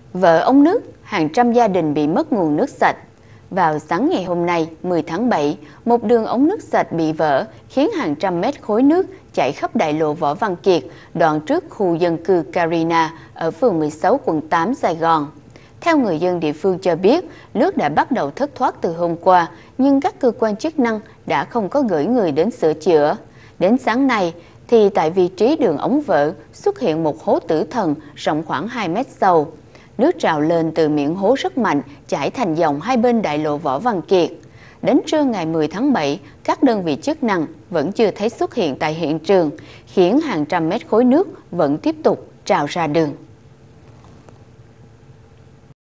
Vỡ ống nước, hàng trăm gia đình bị mất nguồn nước sạch. Vào sáng ngày hôm nay, 10 tháng 7, một đường ống nước sạch bị vỡ khiến hàng trăm mét khối nước chảy khắp đại lộ Võ Văn Kiệt, đoạn trước khu dân cư Carina ở phường 16 quận 8 Sài Gòn. Theo người dân địa phương cho biết, nước đã bắt đầu thất thoát từ hôm qua, nhưng các cơ quan chức năng đã không có gửi người đến sửa chữa. Đến sáng nay, thì tại vị trí đường ống vỡ xuất hiện một hố tử thần rộng khoảng 2 mét sâu. Nước trào lên từ miệng hố rất mạnh, chảy thành dòng hai bên đại lộ Võ Văn Kiệt. Đến trưa ngày 10 tháng 7, các đơn vị chức năng vẫn chưa thấy xuất hiện tại hiện trường, khiến hàng trăm mét khối nước vẫn tiếp tục trào ra đường.